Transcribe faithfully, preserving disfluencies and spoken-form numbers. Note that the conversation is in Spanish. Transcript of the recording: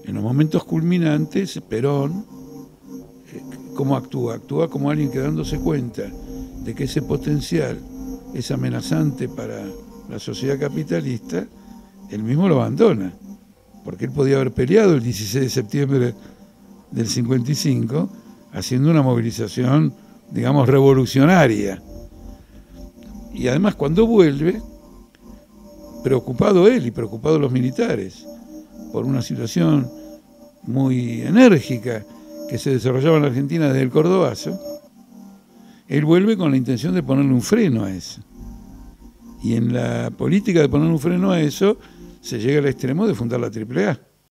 En los momentos culminantes, Perón, eh, ¿cómo actúa? Actúa como alguien que, dándose cuenta de que ese potencial es amenazante para la sociedad capitalista, él mismo lo abandona, porque él podía haber peleado el dieciséis de septiembre del cincuenta y cinco haciendo una movilización, digamos, revolucionaria. Y además, cuando vuelve, preocupado él y preocupado los militares por una situación muy enérgica que se desarrollaba en la Argentina desde el Cordobazo, él vuelve con la intención de ponerle un freno a eso. Y en la política de poner un freno a eso se llega al extremo de fundar la Triple A.